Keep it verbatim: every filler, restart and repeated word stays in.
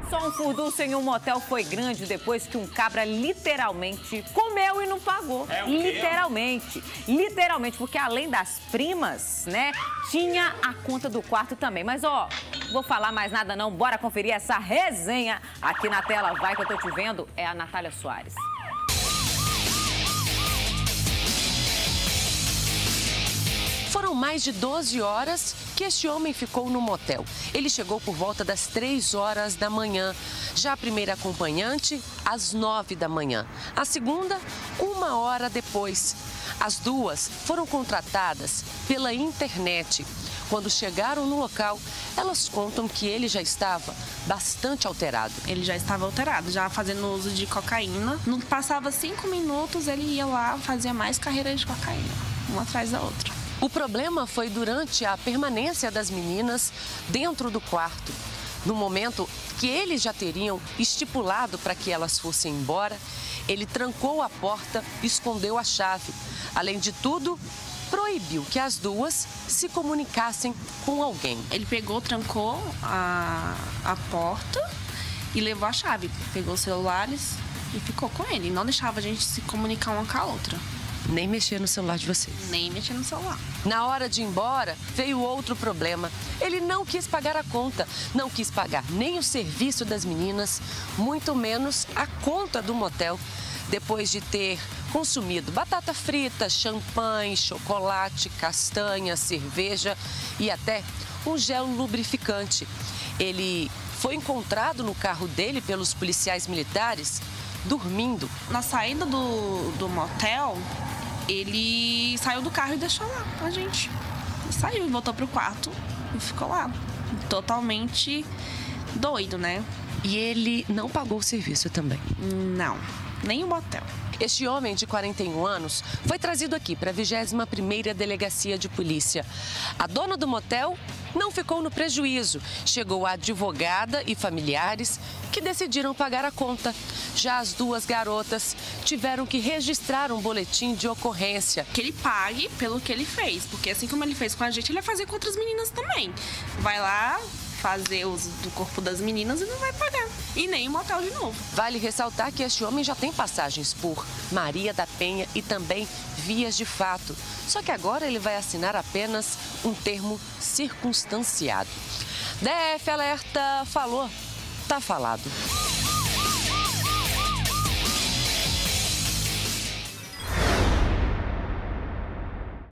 só, um furdunço em um motel foi grande depois que um cabra literalmente comeu e não pagou. É o quê? Literalmente. Literalmente, porque além das primas, né, tinha a conta do quarto também. Mas, ó, vou falar mais nada não, bora conferir essa resenha. Aqui na tela, vai que eu tô te vendo, é a Natália Soares. Foram mais de doze horas que este homem ficou no motel. Ele chegou por volta das três horas da manhã. Já a primeira acompanhante, às nove da manhã. A segunda, uma hora depois. As duas foram contratadas pela internet. Quando chegaram no local, elas contam que ele já estava bastante alterado. Ele já estava alterado, já fazendo uso de cocaína. Não passava cinco minutos, ele ia lá, fazia mais carreira de cocaína, uma atrás da outra. O problema foi durante a permanência das meninas dentro do quarto. No momento que eles já teriam estipulado para que elas fossem embora, ele trancou a porta e escondeu a chave. Além de tudo, proibiu que as duas se comunicassem com alguém. Ele pegou, trancou a, a porta e levou a chave. Pegou os celulares e ficou com ele. Não deixava a gente se comunicar uma com a outra. Nem mexer no celular de vocês. Nem mexer no celular. Na hora de ir embora, veio outro problema. Ele não quis pagar a conta, não quis pagar nem o serviço das meninas, muito menos a conta do motel. Depois de ter consumido batata frita, champanhe, chocolate, castanha, cerveja e até um gel lubrificante. Ele foi encontrado no carro dele pelos policiais militares, dormindo. Na saída do, do motel, ele saiu do carro e deixou lá a gente. Ele saiu e voltou pro quarto e ficou lá. Totalmente doido, né? E ele não pagou o serviço também? Não, nem o motel. Este homem de quarenta e um anos foi trazido aqui para a vigésima primeira Delegacia de Polícia. A dona do motel não ficou no prejuízo. Chegou a advogada e familiares que decidiram pagar a conta. Já as duas garotas tiveram que registrar um boletim de ocorrência. Que ele pague pelo que ele fez, porque assim como ele fez com a gente, ele vai fazer com outras meninas também. Vai lá fazer uso do corpo das meninas e não vai pagar. E nem o motel de novo. Vale ressaltar que este homem já tem passagens por Maria da Penha e também vias de fato. Só que agora ele vai assinar apenas um termo circunstanciado. D F Alerta falou, tá falado.